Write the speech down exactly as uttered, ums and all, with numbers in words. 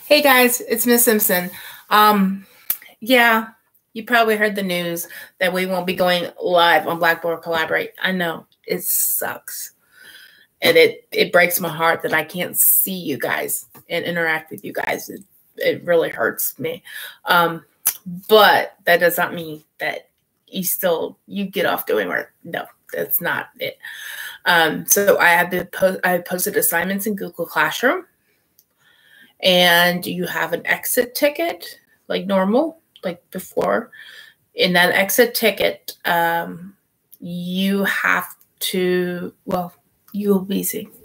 Hey guys, it's Miss Simpson. Um, yeah, you probably heard the news that we won't be going live on Blackboard Collaborate. I know it sucks, and it it breaks my heart that I can't see you guys and interact with you guys. It, it really hurts me, um, but that does not mean that you still you get off doing work. No, that's not it. Um, so I have been po- I posted assignments in Google Classroom. And you have an exit ticket like normal, like before. In that exit ticket, um, you have to, well, you'll be seeing,